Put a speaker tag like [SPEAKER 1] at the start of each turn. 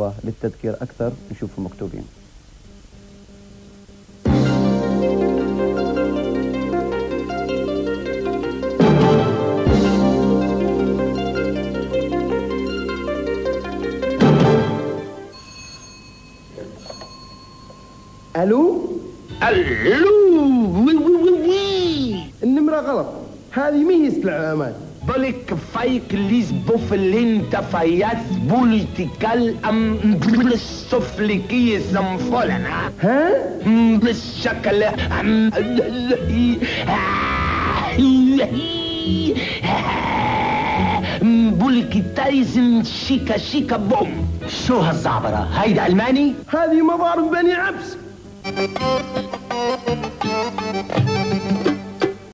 [SPEAKER 1] وللتذكير أكثر نشوفهم مكتوبين.
[SPEAKER 2] الو
[SPEAKER 3] وي وي وي وي.
[SPEAKER 2] النمرة غلط، هذه مي هي الاعلامات.
[SPEAKER 3] بلك فايك ليز بوفلين تفايات بوليتيكال ام بالسفلكية سمفولنا
[SPEAKER 2] ها؟
[SPEAKER 3] بالشكل بوليكيتايزن شيكا شيكا بوم. شو هالزعبرة؟ هيدا ألماني؟
[SPEAKER 2] هذه مضارب بني عبس.